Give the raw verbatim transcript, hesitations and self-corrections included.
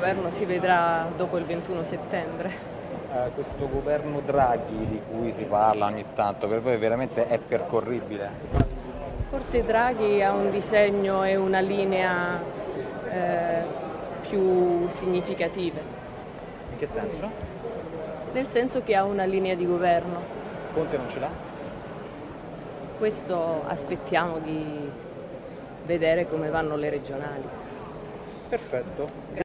governo si vedrà dopo il ventuno settembre. Eh, questo governo Draghi di cui si parla ogni tanto, per voi veramente è percorribile? Forse Draghi ha un disegno e una linea eh, più significative, In che senso? nel senso che ha una linea di governo. Conte non ce l'ha? Questo aspettiamo di vedere come vanno le regionali. Perfetto.